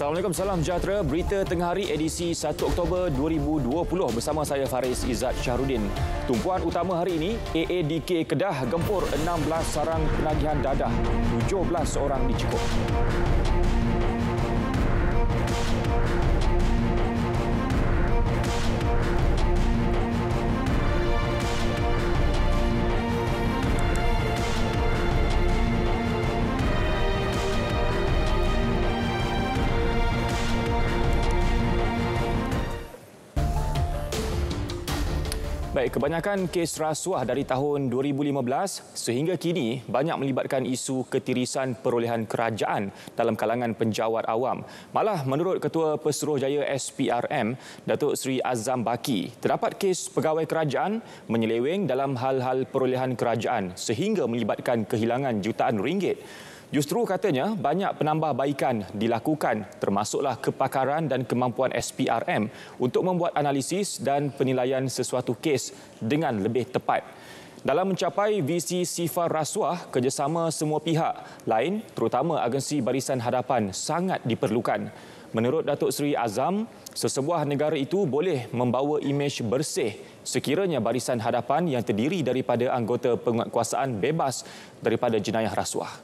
Assalamualaikum, salam sejahtera. Berita tengah hari edisi 1 Oktober 2020 bersama saya Faris Izzat Syahrudin. Tumpuan utama hari ini, AADK Kedah gempur 16 sarang penagihan dadah, 17 orang dicekup. Baik, kebanyakan kes rasuah dari tahun 2015 sehingga kini banyak melibatkan isu ketirisan perolehan kerajaan dalam kalangan penjawat awam. Malah menurut Ketua Pesuruhjaya SPRM, Datuk Seri Azam Baki, terdapat kes pegawai kerajaan menyeleweng dalam hal-hal perolehan kerajaan sehingga melibatkan kehilangan jutaan ringgit. Justru katanya banyak penambahbaikan dilakukan termasuklah kepakaran dan kemampuan SPRM untuk membuat analisis dan penilaian sesuatu kes dengan lebih tepat. Dalam mencapai visi sifar rasuah, kerjasama semua pihak lain terutama agensi Barisan Hadapan sangat diperlukan. Menurut Datuk Seri Azam, sesebuah negara itu boleh membawa imej bersih sekiranya Barisan Hadapan yang terdiri daripada anggota penguatkuasaan bebas daripada jenayah rasuah.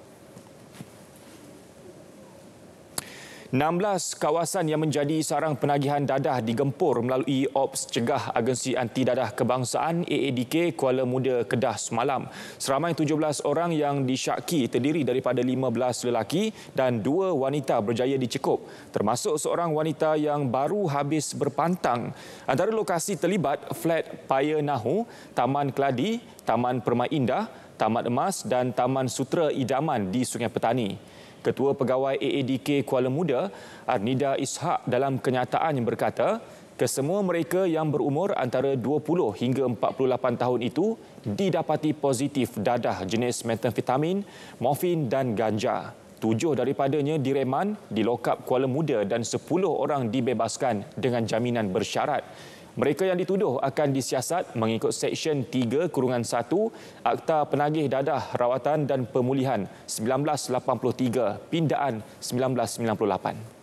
16 kawasan yang menjadi sarang penagihan dadah digempur melalui Ops Cegah Agensi Anti Dadah Kebangsaan AADK Kuala Muda Kedah semalam. Seramai 17 orang yang disyaki terdiri daripada 15 lelaki dan 2 wanita berjaya dicekup, termasuk seorang wanita yang baru habis berpantang. Antara lokasi terlibat Flat Paya Nahu, Taman Keladi, Taman Permai Indah, Taman Emas dan Taman Sutera Idaman di Sungai Petani. Ketua Pegawai AADK Kuala Muda, Arnida Ishak dalam kenyataan yang berkata, kesemua mereka yang berumur antara 20 hingga 48 tahun itu didapati positif dadah jenis metamfetamin, morfin dan ganja. 7 daripadanya direman di Lokap Kuala Muda dan 10 orang dibebaskan dengan jaminan bersyarat. Mereka yang dituduh akan disiasat mengikut Seksyen 3-1 Akta Penagih Dadah Rawatan dan Pemulihan 1983, Pindaan 1998.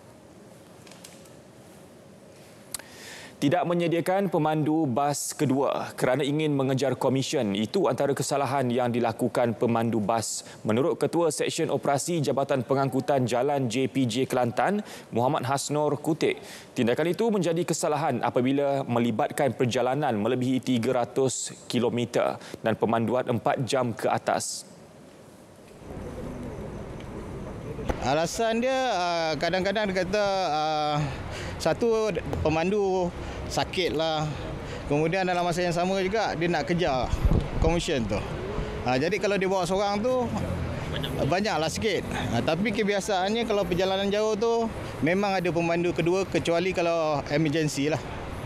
Tidak menyediakan pemandu bas kedua kerana ingin mengejar komisen, itu antara kesalahan yang dilakukan pemandu bas. Menurut Ketua Seksyen Operasi Jabatan Pengangkutan Jalan JPJ Kelantan, Muhammad Hasnor Kutik, tindakan itu menjadi kesalahan apabila melibatkan perjalanan melebihi 300 km dan pemanduan 4 jam ke atas. Alasan dia kadang-kadang dia kata satu pemandu sakit lah. Kemudian dalam masa yang sama juga dia nak kejar komisen tu. Jadi kalau dia bawa seorang tu banyaklah sikit. Tapi kebiasaannya kalau perjalanan jauh tu memang ada pemandu kedua kecuali kalau emergency lah.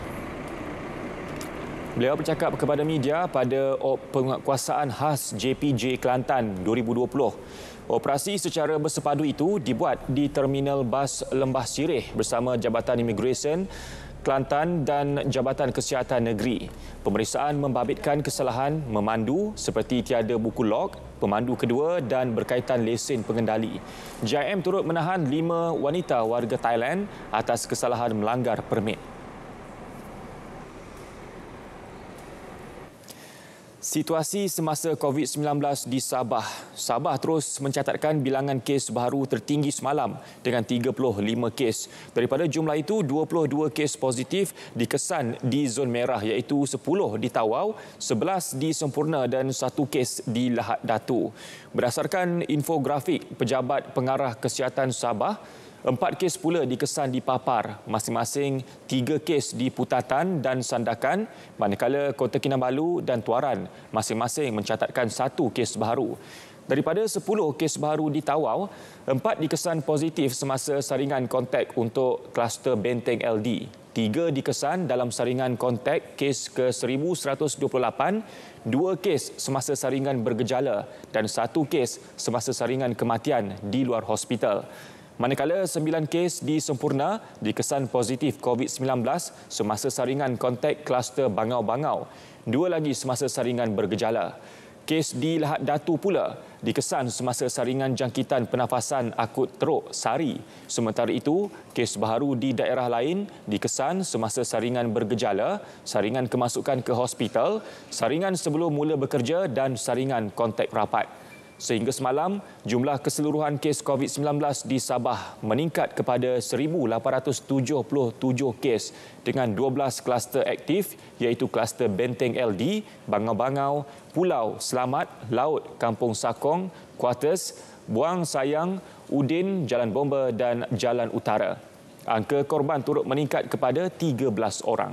Beliau bercakap kepada media pada penguatkuasaan khas JPJ Kelantan 2020. Operasi secara bersepadu itu dibuat di Terminal Bas Lembah Sirih bersama Jabatan Imigresen Kelantan dan Jabatan Kesihatan Negeri. Pemeriksaan membabitkan kesalahan memandu seperti tiada buku log, pemandu kedua dan berkaitan lesen pengendali. JIM turut menahan 5 wanita warga Thailand atas kesalahan melanggar permit. Situasi semasa COVID-19 di Sabah. Sabah terus mencatatkan bilangan kes baru tertinggi semalam dengan 35 kes. Daripada jumlah itu, 22 kes positif dikesan di zon merah iaitu 10 di Tawau, 11 di Sempurna dan 1 kes di Lahad Datu. Berdasarkan infografik Pejabat Pengarah Kesihatan Sabah, 4 kes pula dikesan di Papar, masing-masing 3 kes di Putatan dan Sandakan, manakala Kota Kinabalu dan Tuaran masing-masing mencatatkan 1 kes baru. Daripada 10 kes baru di Tawau, 4 dikesan positif semasa saringan kontak untuk kluster Benteng LD. 3 dikesan dalam saringan kontak kes ke-1128, 2 kes semasa saringan bergejala dan 1 kes semasa saringan kematian di luar hospital. Manakala 9 kes di Sempurna dikesan positif COVID-19 semasa saringan kontak kluster Bangau-Bangau. 2 lagi semasa saringan bergejala. Kes di Lahad Datu pula dikesan semasa saringan jangkitan pernafasan akut teruk SARI. Sementara itu, kes baharu di daerah lain dikesan semasa saringan bergejala, saringan kemasukan ke hospital, saringan sebelum mula bekerja dan saringan kontak rapat. Sehingga semalam, jumlah keseluruhan kes COVID-19 di Sabah meningkat kepada 1,877 kes dengan 12 kluster aktif iaitu kluster Benteng LD, Bangau-Bangau, Pulau Selamat, Laut, Kampung Sakong, Kuartus, Buang Sayang, Udin, Jalan Bomba dan Jalan Utara. Angka korban turut meningkat kepada 13 orang.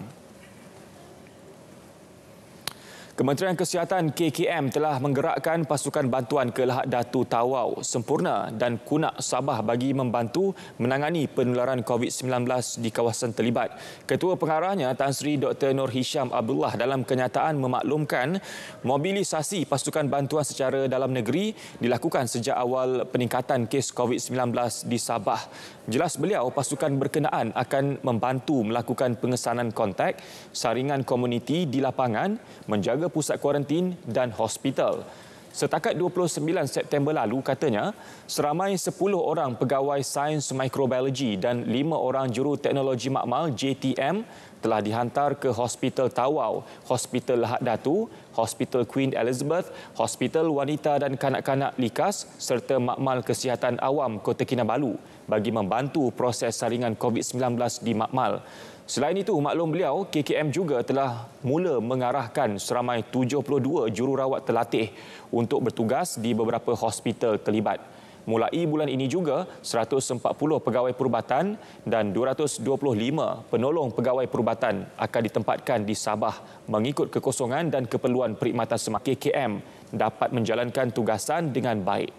Kementerian Kesihatan KKM telah menggerakkan pasukan bantuan ke Lahad Datu, Tawau, Sempurna dan Kunak, Sabah bagi membantu menangani penularan COVID-19 di kawasan terlibat. Ketua Pengarahnya Tan Sri Dr. Nur Hisham Abdullah dalam kenyataan memaklumkan mobilisasi pasukan bantuan secara dalam negeri dilakukan sejak awal peningkatan kes COVID-19 di Sabah. Jelas beliau, pasukan berkenaan akan membantu melakukan pengesanan kontak, saringan komuniti di lapangan, menjaga pusat kuarantin dan hospital. Setakat 29 September lalu, katanya, seramai 10 orang pegawai sains mikrobiologi dan 5 orang juru teknologi makmal JTM telah dihantar ke Hospital Tawau, Hospital Lahad Datu, Hospital Queen Elizabeth, Hospital Wanita dan Kanak-Kanak Likas serta Makmal Kesihatan Awam Kota Kinabalu bagi membantu proses saringan COVID-19 di makmal. Selain itu, maklum beliau, KKM juga telah mula mengarahkan seramai 72 jururawat terlatih untuk bertugas di beberapa hospital terlibat. Mulai bulan ini juga, 140 pegawai perubatan dan 225 penolong pegawai perubatan akan ditempatkan di Sabah mengikut kekosongan dan keperluan perkhidmatan semasa KKM dapat menjalankan tugasan dengan baik.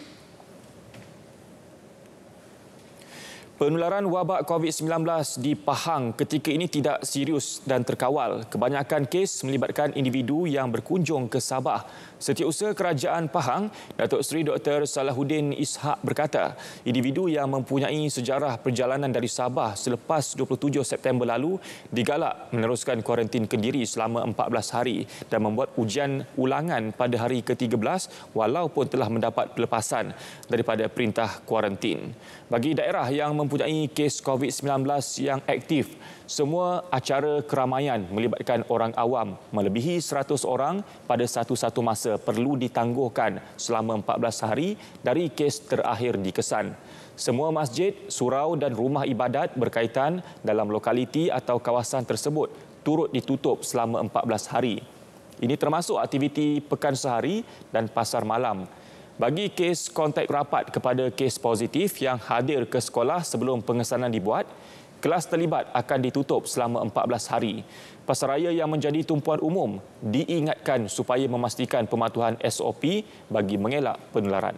Penularan wabak COVID-19 di Pahang ketika ini tidak serius dan terkawal. Kebanyakan kes melibatkan individu yang berkunjung ke Sabah. Setiausaha Kerajaan Pahang, Datuk Seri Dr. Salahuddin Ishak berkata, individu yang mempunyai sejarah perjalanan dari Sabah selepas 27 September lalu digalak meneruskan kuarantin kendiri selama 14 hari dan membuat ujian ulangan pada hari ke-13 walaupun telah mendapat pelepasan daripada perintah kuarantin. Bagi daerah yang mempunyai kes COVID-19 yang aktif, semua acara keramaian melibatkan orang awam melebihi 100 orang pada satu-satu masa perlu ditangguhkan selama 14 hari dari kes terakhir dikesan. Semua masjid, surau dan rumah ibadat berkaitan dalam lokaliti atau kawasan tersebut turut ditutup selama 14 hari. Ini termasuk aktiviti pekan sehari dan pasar malam. Bagi kes kontak rapat kepada kes positif yang hadir ke sekolah sebelum pengesanan dibuat, kelas terlibat akan ditutup selama 14 hari. Pasaraya yang menjadi tumpuan umum diingatkan supaya memastikan pematuhan SOP bagi mengelak penularan.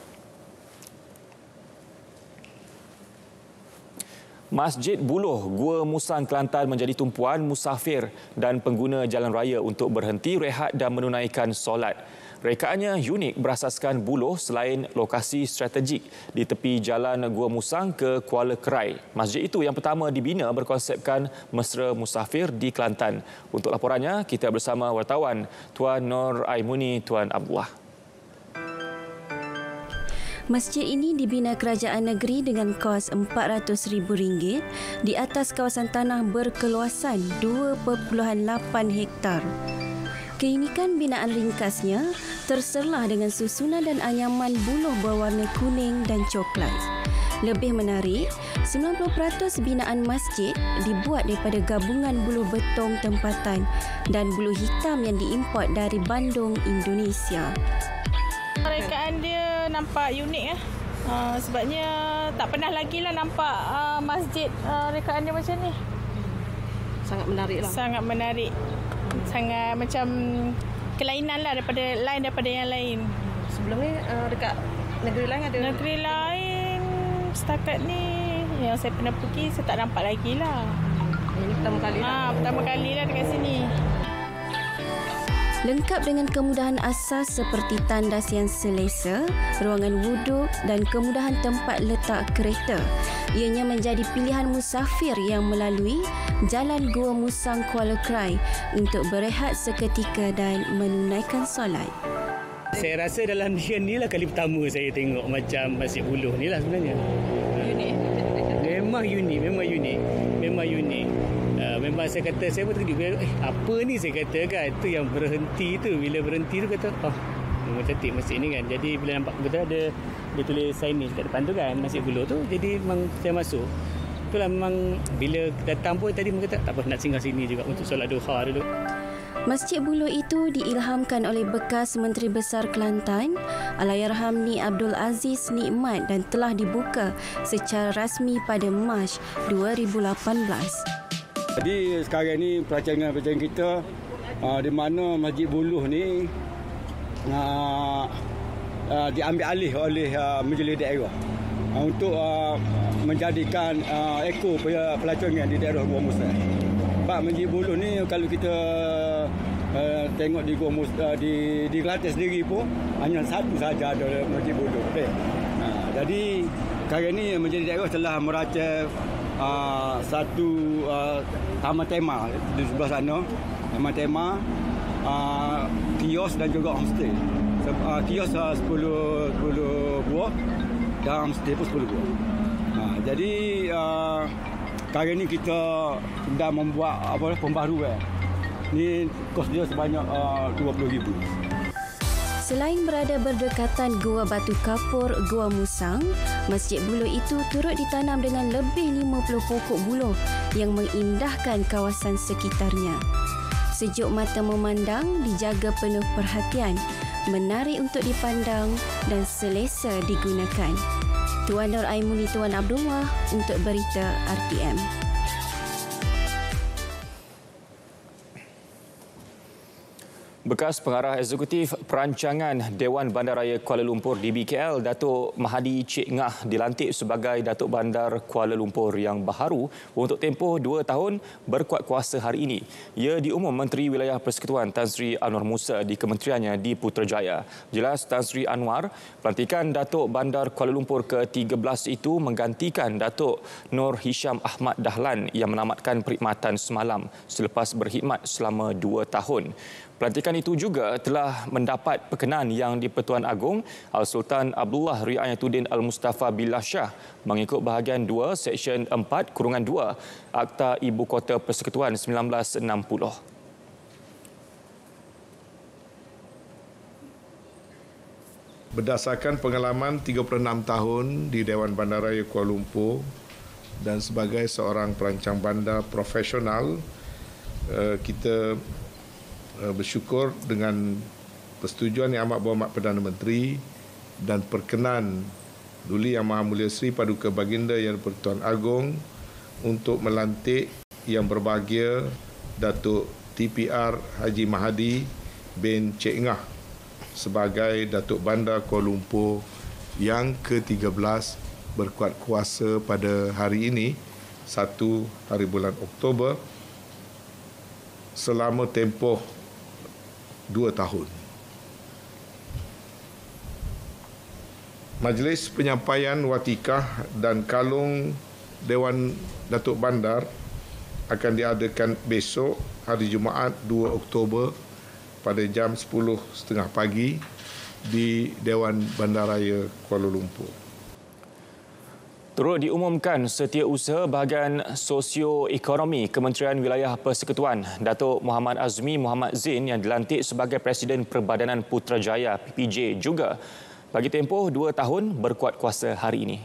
Masjid Buloh, Gua Musang, Kelantan menjadi tumpuan musafir dan pengguna jalan raya untuk berhenti rehat dan menunaikan solat. Rekaannya unik berasaskan Buloh selain lokasi strategik di tepi jalan Gua Musang ke Kuala Kerai. Masjid itu yang pertama dibina berkonsepkan mesra musafir di Kelantan. Untuk laporannya, kita bersama wartawan Tuan Nur Aimuni, Tuan Abdullah. Masjid ini dibina kerajaan negeri dengan kos RM400,000 di atas kawasan tanah berkeluasan 2.8 hektar. Keunikan binaan ringkasnya terserlah dengan susunan dan anyaman buluh berwarna kuning dan coklat. Lebih menarik, 90% binaan masjid dibuat daripada gabungan buluh betong tempatan dan buluh hitam yang diimport dari Bandung, Indonesia. Rekaan dia nampak unik sebabnya tak pernah lagi lah nampak masjid rekaan dia macam ni. Sangat menarik lah. Sangat menarik. Sangat macam kelainan lah daripada yang lain. Sebelum ni dekat negeri lain ada? Negeri lain setakat ni yang saya pernah pergi saya tak nampak lagi lah. Ini pertama kali lah. Pertama kali lah dekat sini. Lengkap dengan kemudahan asas seperti tandas yang selesa, ruangan wuduk dan kemudahan tempat letak kereta. Ianya menjadi pilihan musafir yang melalui Jalan Gua Musang Kuala Krai untuk berehat seketika dan menunaikan solat. Saya rasa dalam dia ni lah kali pertama saya tengok macam Masjid Buloh ni lah sebenarnya. Unik. Memang unik. Memang saya kata, saya pun terkejut. Apa ni saya kata kan, tu yang berhenti tu. Bila berhenti tu kata, memang cantik masjid ni kan. Jadi bila nampak betul ada, dia tulis signage kat depan tu kan, Masjid Buloh tu. Jadi memang saya masuk. Itulah memang bila datang pun tadi mereka kata, tak apa nak singgah sini juga untuk solat duha dulu. Masjid Buloh itu diilhamkan oleh bekas Menteri Besar Kelantan, Allahyarham Ni Abdul Aziz Nikmat dan telah dibuka secara rasmi pada Mac 2018. Jadi sekarang ni perancangan kita di mana Masjid Buloh ni diambil alih oleh Majlis Daerah untuk menjadikan eko pelancongan di daerah Gua Musang. Sebab Masjid Buloh ni kalau kita tengok di Gua Musang di Kelantan sendiri pun hanya satu saja ada Masjid Buloh. Jadi sekarang ni Majlis Daerah telah merancang satu taman tema di sebelah sana, taman tema, kios dan juga homestay. Kios 10 buah dan homestay pun 10 buah. Jadi sekarang ni kita sedang membuat pembaharuan. Ni kos dia sebanyak 20,000. Selain berada berdekatan Gua Batu Kapur, Gua Musang, Masjid Buloh itu turut ditanam dengan lebih 50 pokok buloh yang mengindahkan kawasan sekitarnya. Sejuk mata memandang, dijaga penuh perhatian, menarik untuk dipandang dan selesa digunakan. Tuan Nur Aimuni, Tuan Abdullah untuk Berita RTM. Bekas Pengarah Eksekutif Perancangan Dewan Bandaraya Kuala Lumpur DBKL, Datuk Mahadi Cik Ngah dilantik sebagai Datuk Bandar Kuala Lumpur yang baharu untuk tempoh 2 tahun berkuat kuasa hari ini. Ia diumum Menteri Wilayah Persekutuan Tan Sri Anwar Musa di kementeriannya di Putrajaya. Jelas Tan Sri Anwar, pelantikan Datuk Bandar Kuala Lumpur ke-13 itu menggantikan Datuk Nur Hisham Ahmad Dahlan yang menamatkan perkhidmatan semalam selepas berkhidmat selama 2 tahun. Pelantikan itu juga telah mendapat perkenan yang di-Pertuan Agong Al-Sultan Abdullah Riayatuddin Al-Mustafa Billah Shah mengikut bahagian 2 Seksyen 4-2 Akta Ibu Kota Persekutuan 1960. Berdasarkan pengalaman 36 tahun di Dewan Bandaraya Kuala Lumpur dan sebagai seorang perancang bandar profesional, kita bersyukur dengan persetujuan Yang Amat Berhormat Perdana Menteri dan perkenan Duli Yang Maha Mulia Sri Paduka Baginda Yang Pertuan Agong untuk melantik Yang Berbahagia Datuk TPR Haji Mahadi bin Cik Ngah sebagai Datuk Bandar Kuala Lumpur yang ke-13 berkuat kuasa pada hari ini, 1 hari bulan Oktober, selama tempoh 2 tahun. Majlis Penyampaian Watikah dan Kalung Dewan Datuk Bandar akan diadakan besok hari Jumaat 2 Oktober pada jam 10.30 pagi di Dewan Bandaraya Kuala Lumpur. Turut diumumkan Setiausaha Bahagian Sosio-Ekonomi Kementerian Wilayah Persekutuan Datuk Muhammad Azmi Muhammad Zain yang dilantik sebagai Presiden Perbadanan Putrajaya PPJ juga bagi tempoh 2 tahun berkuat kuasa hari ini.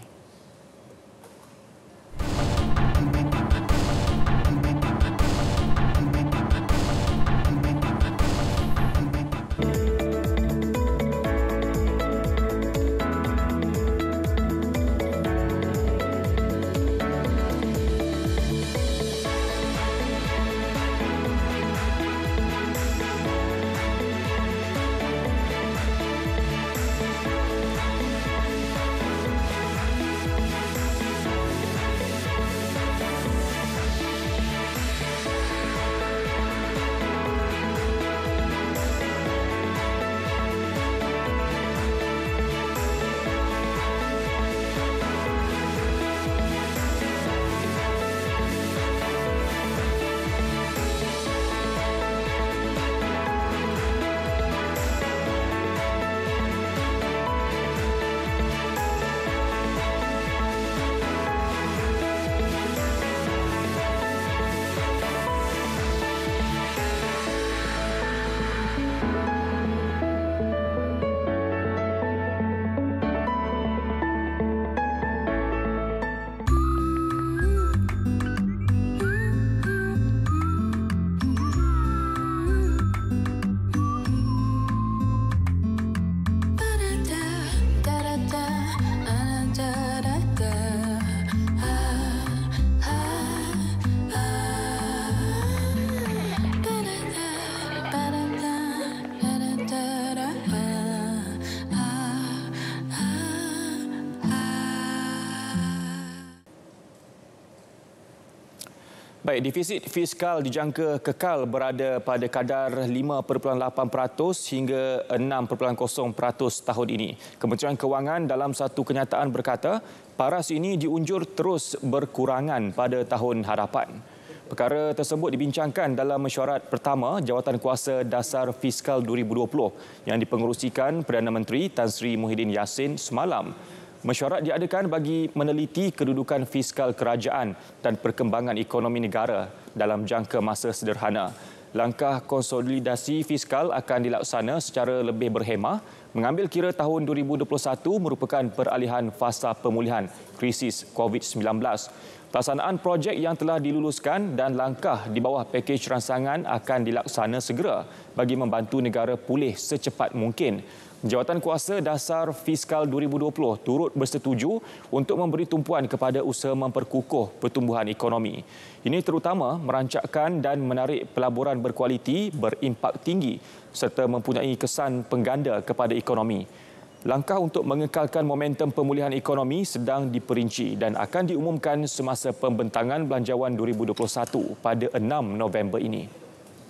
Baik, defisit fiskal dijangka kekal berada pada kadar 5.8% hingga 6.0% tahun ini. Kementerian Kewangan dalam satu kenyataan berkata, paras ini diunjur terus berkurangan pada tahun hadapan. Perkara tersebut dibincangkan dalam mesyuarat pertama Jawatankuasa Dasar Fiskal 2020 yang dipengerusikan Perdana Menteri Tan Sri Muhyiddin Yassin semalam. Mesyuarat diadakan bagi meneliti kedudukan fiskal kerajaan dan perkembangan ekonomi negara dalam jangka masa sederhana. Langkah konsolidasi fiskal akan dilaksana secara lebih berhemah, mengambil kira tahun 2021 merupakan peralihan fasa pemulihan krisis COVID-19. Pelaksanaan projek yang telah diluluskan dan langkah di bawah pakej rancangan akan dilaksana segera bagi membantu negara pulih secepat mungkin. Jawatankuasa Dasar Fiskal 2020 turut bersetuju untuk memberi tumpuan kepada usaha memperkukuh pertumbuhan ekonomi. Ini terutama merancangkan dan menarik pelaburan berkualiti berimpak tinggi serta mempunyai kesan pengganda kepada ekonomi. Langkah untuk mengekalkan momentum pemulihan ekonomi sedang diperinci dan akan diumumkan semasa pembentangan Belanjawan 2021 pada 6 November ini.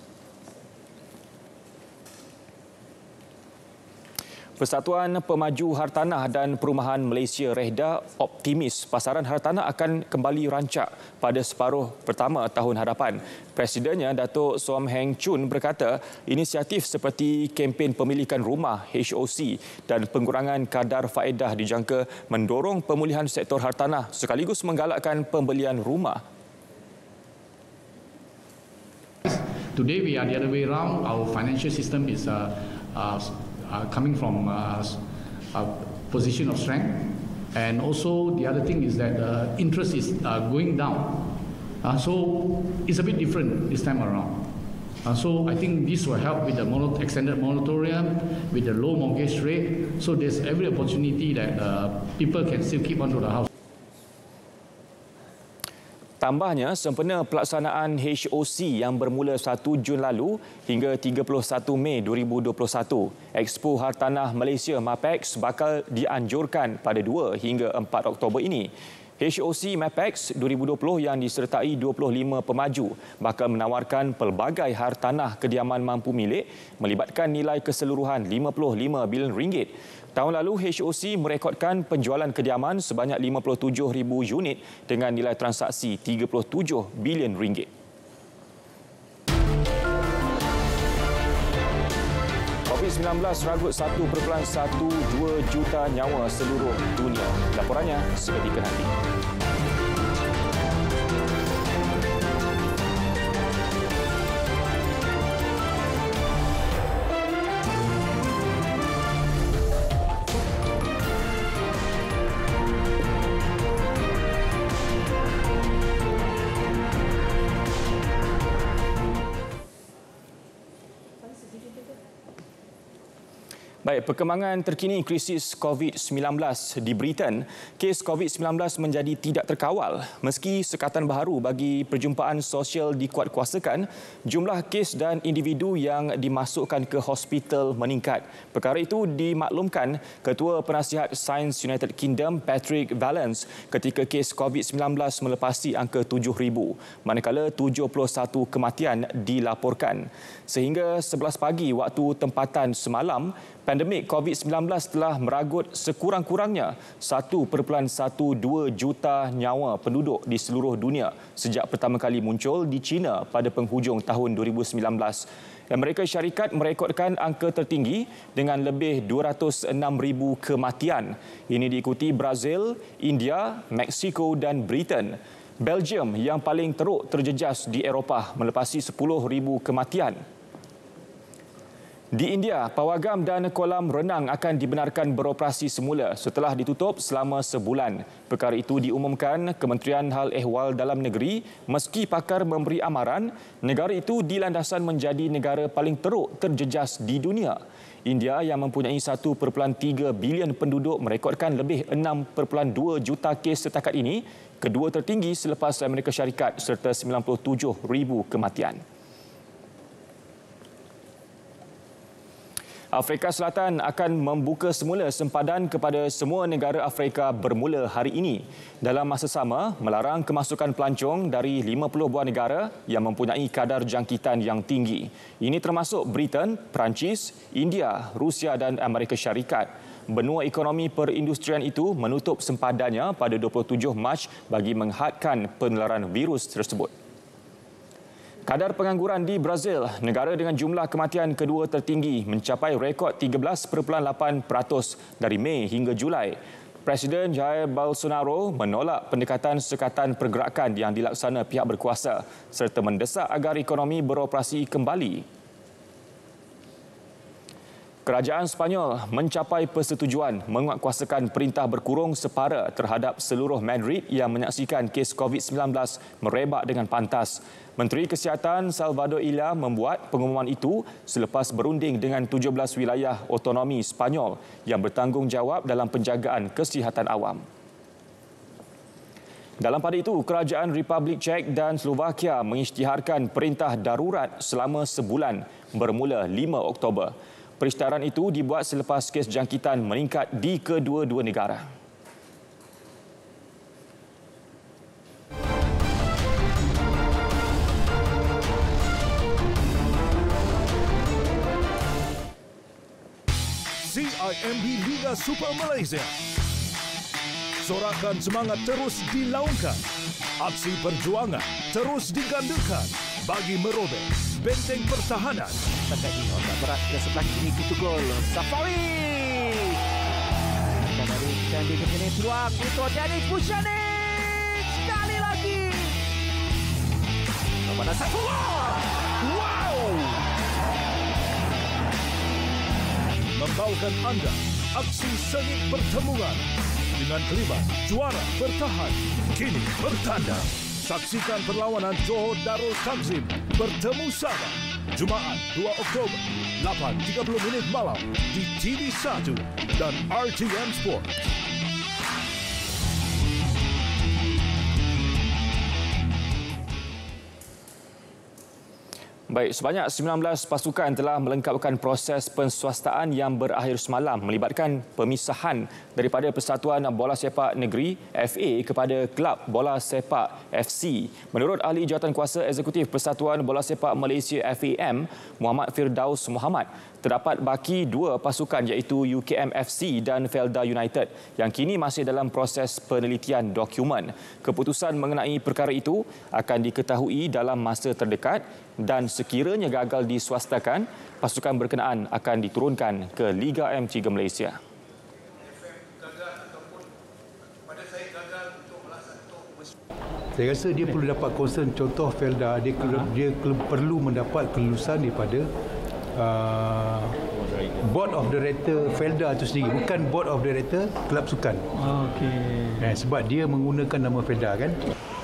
Persatuan Pemaju Hartanah dan Perumahan Malaysia REHDA optimis pasaran hartanah akan kembali rancak pada separuh pertama tahun hadapan. Presidennya Datuk Som Heng Chun berkata inisiatif seperti kempen pemilikan rumah HOC dan pengurangan kadar faedah dijangka mendorong pemulihan sektor hartanah sekaligus menggalakkan pembelian rumah. Today we are the other way around. Our financial system is coming from a position of strength, and also the other thing is that interest is going down, so it's a bit different this time around. So I think this will help with the extended moratorium, with the low mortgage rate, so there's every opportunity that people can still keep onto the house. Tambahnya, sempena pelaksanaan HOC yang bermula 1 Jun lalu hingga 31 Mei 2021, Expo Hartanah Malaysia MAPEX bakal dianjurkan pada 2 hingga 4 Oktober ini. HOC MAPEX 2020 yang disertai 25 pemaju bakal menawarkan pelbagai hartanah kediaman mampu milik melibatkan nilai keseluruhan RM55 bilion. Tahun lalu, HOC merekodkan penjualan kediaman sebanyak 57,000 unit dengan nilai transaksi RM37 bilion. COVID-19 ragut 1.12 juta nyawa seluruh dunia. Laporannya seketika nanti. Baik, perkembangan terkini krisis COVID-19 di Britain. Kes COVID-19 menjadi tidak terkawal meski sekatan baharu bagi perjumpaan sosial dikuatkuasakan, jumlah kes dan individu yang dimasukkan ke hospital meningkat. Perkara itu dimaklumkan Ketua Penasihat Sains United Kingdom Patrick Vallance ketika kes COVID-19 melepasi angka 7,000, manakala 71 kematian dilaporkan. Sehingga 11 pagi waktu tempatan semalam, pandemik COVID-19 telah meragut sekurang-kurangnya 1.12 juta nyawa penduduk di seluruh dunia sejak pertama kali muncul di China pada penghujung tahun 2019. Amerika Syarikat merekodkan angka tertinggi dengan lebih 206,000 kematian. Ini diikuti Brazil, India, Meksiko dan Britain. Belgium yang paling teruk terjejas di Eropah melepasi 10,000 kematian. Di India, pawagam dan kolam renang akan dibenarkan beroperasi semula setelah ditutup selama sebulan. Perkara itu diumumkan Kementerian Hal Ehwal Dalam Negeri meski pakar memberi amaran negara itu dilandasan menjadi negara paling teruk terjejas di dunia. India yang mempunyai 1.3 bilion penduduk merekodkan lebih 6.2 juta kes setakat ini, kedua tertinggi selepas Amerika Syarikat serta 97,000 kematian. Afrika Selatan akan membuka semula sempadan kepada semua negara Afrika bermula hari ini. Dalam masa sama, melarang kemasukan pelancong dari 50 buah negara yang mempunyai kadar jangkitan yang tinggi. Ini termasuk Britain, Perancis, India, Rusia dan Amerika Syarikat. Benua ekonomi perindustrian itu menutup sempadannya pada 27 Mac bagi menghadkan penularan virus tersebut. Kadar pengangguran di Brazil, negara dengan jumlah kematian kedua tertinggi, mencapai rekod 13.8% dari Mei hingga Julai. Presiden Jair Bolsonaro menolak pendekatan sekatan pergerakan yang dilaksana pihak berkuasa serta mendesak agar ekonomi beroperasi kembali. Kerajaan Sepanyol mencapai persetujuan menguatkuasakan perintah berkurung separa terhadap seluruh Madrid yang menyaksikan kes COVID-19 merebak dengan pantas. Menteri Kesihatan Salvador Illa membuat pengumuman itu selepas berunding dengan 17 wilayah otonomi Sepanyol yang bertanggungjawab dalam penjagaan kesihatan awam. Dalam pada itu, Kerajaan Republik Czech dan Slovakia mengisytiharkan perintah darurat selama sebulan bermula 5 Oktober. Perisytiharan itu dibuat selepas kes jangkitan meningkat di kedua-dua negara. CIMB Liga Super Malaysia. Sorakan semangat terus dilaungkan. Aksi perjuangan terus digandakan bagi merobek benteng pertahanan. Setakat ini otak berat ke sebelah kiri pintu gol. Safawi. Dan dari Candi ke peluang untuk Dennis Buchanin. Sekali lagi. Kepada Saifullah. Wow. Membawakan anda aksi sengit pertemuan dengan kelibat juara bertahan kini bertanda. Saksikan perlawanan Johor Darul Takzim bertemu Sabah Jumaat 2 Oktober 8.30 malam di TV1 dan RTM Sport. Baik, sebanyak 19 pasukan telah melengkapkan proses penswastaan yang berakhir semalam melibatkan pemisahan daripada Persatuan Bola Sepak Negeri FA kepada Kelab Bola Sepak FC. Menurut ahli jawatankuasa eksekutif Persatuan Bola Sepak Malaysia FAM, Muhammad Firdaus Muhammad, terdapat baki dua pasukan iaitu UKM FC dan Felda United yang kini masih dalam proses penelitian dokumen. Keputusan mengenai perkara itu akan diketahui dalam masa terdekat dan sekiranya gagal diswastakan, pasukan berkenaan akan diturunkan ke Liga M3 Malaysia. Saya rasa dia perlu dapat concern, contoh Felda, dia perlu mendapat kelulusan daripada Board of Director Felda itu sendiri, bukan Board of Director Kelab Sukan. Okey. Sebab dia menggunakan nama Felda kan.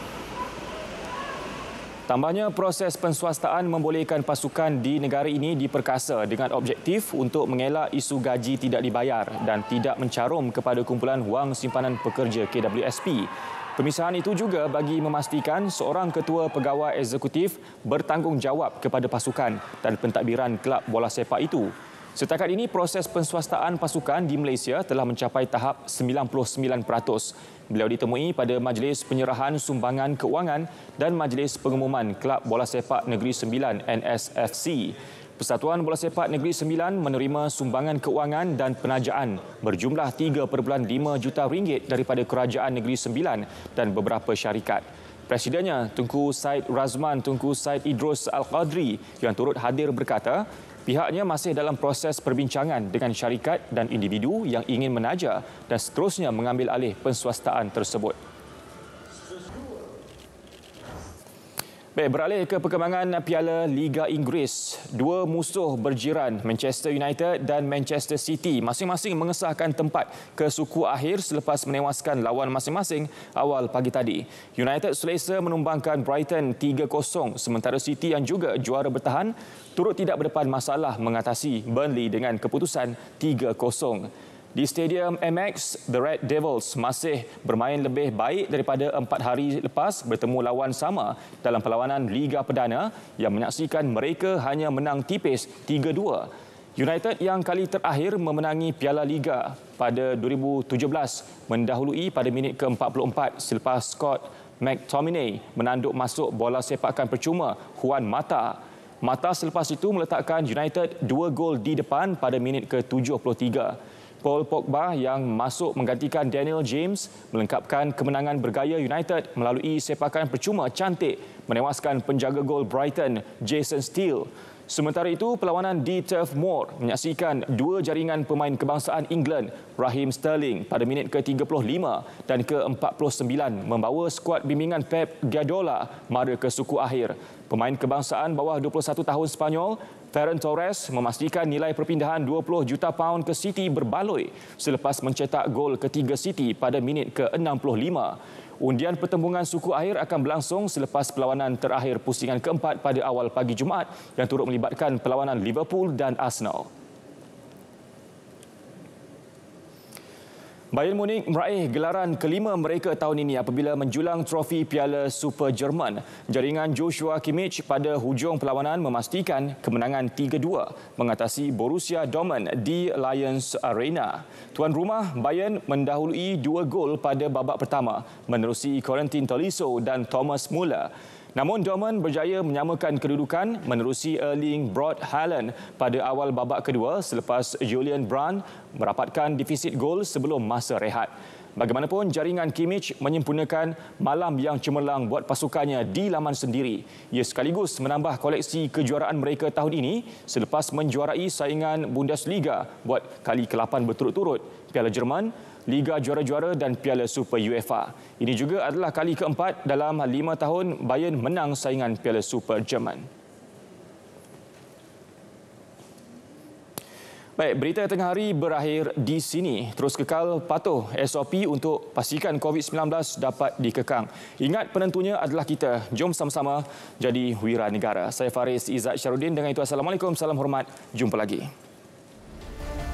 Tambahnya, proses penswastaan membolehkan pasukan di negara ini diperkasa dengan objektif untuk mengelak isu gaji tidak dibayar dan tidak mencarum kepada kumpulan wang simpanan pekerja KWSP. Pemisahan itu juga bagi memastikan seorang ketua pegawai eksekutif bertanggungjawab kepada pasukan dan pentadbiran kelab bola sepak itu. Setakat ini, proses penswastaan pasukan di Malaysia telah mencapai tahap 99%. Beliau ditemui pada Majlis Penyerahan Sumbangan Keuangan dan Majlis Pengumuman Kelab Bola Sepak Negeri Sembilan NSFC. Persatuan Bola Sepak Negeri Sembilan menerima sumbangan keuangan dan penajaan berjumlah RM3.5 juta daripada Kerajaan Negeri Sembilan dan beberapa syarikat. Presidennya, Tunku Said Razman Tunku Said Idrus Al-Qadri yang turut hadir berkata, pihaknya masih dalam proses perbincangan dengan syarikat dan individu yang ingin menaja dan seterusnya mengambil alih penswastaan tersebut. Baik, beralih ke perkembangan Piala Liga Inggeris. Dua musuh berjiran, Manchester United dan Manchester City, masing-masing mengesahkan tempat ke suku akhir selepas menewaskan lawan masing-masing awal pagi tadi. United selesa menumbangkan Brighton 3-0, sementara City yang juga juara bertahan turut tidak berdepan masalah mengatasi Burnley dengan keputusan 3-0. Di Stadium MX, The Red Devils masih bermain lebih baik daripada 4 hari lepas bertemu lawan sama dalam perlawanan Liga Perdana yang menyaksikan mereka hanya menang tipis 3-2. United yang kali terakhir memenangi Piala Liga pada 2017 mendahului pada minit ke-44 selepas Scott McTominay menanduk masuk bola sepakan percuma Juan Mata. Mata selepas itu meletakkan United 2 gol di depan pada minit ke-73. Paul Pogba yang masuk menggantikan Daniel James melengkapkan kemenangan bergaya United melalui sepakan percuma cantik menewaskan penjaga gol Brighton Jason Steele. Sementara itu, perlawanan di Turf Moor menyaksikan dua jaringan pemain kebangsaan England, Raheem Sterling pada minit ke-35 dan ke-49 membawa skuad bimbingan Pep Guardiola mara ke suku akhir. Pemain kebangsaan bawah 21 tahun Sepanyol, Ferran Torres memastikan nilai perpindahan 20 juta pound ke City berbaloi selepas mencetak gol ketiga City pada minit ke-65. Undian pertembungan suku akhir akan berlangsung selepas perlawanan terakhir pusingan keempat pada awal pagi Jumaat yang turut melibatkan perlawanan Liverpool dan Arsenal. Bayern Munich meraih gelaran kelima mereka tahun ini apabila menjulang trofi Piala Super Jerman. Jaringan Joshua Kimmich pada hujung perlawanan memastikan kemenangan 3-2 mengatasi Borussia Dortmund di Allianz Arena. Tuan rumah Bayern mendahului 2 gol pada babak pertama menerusi Corentin Tolisso dan Thomas Müller. Namun Dortmund berjaya menyamakan kedudukan menerusi Erling Braut Haaland pada awal babak kedua selepas Julian Brandt merapatkan defisit gol sebelum masa rehat. Bagaimanapun, jaringan Kimmich menyempurnakan malam yang cemerlang buat pasukannya di laman sendiri. Ia sekaligus menambah koleksi kejuaraan mereka tahun ini selepas menjuarai saingan Bundesliga buat kali ke-8 berturut-turut, Piala Jerman, Liga Juara-Juara dan Piala Super UEFA. Ini juga adalah kali keempat dalam 5 tahun Bayern menang saingan Piala Super Jerman. Baik, berita tengah hari berakhir di sini. Terus kekal patuh SOP untuk pastikan COVID-19 dapat dikekang. Ingat penentunya adalah kita. Jom sama-sama jadi wira negara. Saya Faris Izzat Syarudin. Dengan itu, Assalamualaikum, salam hormat. Jumpa lagi.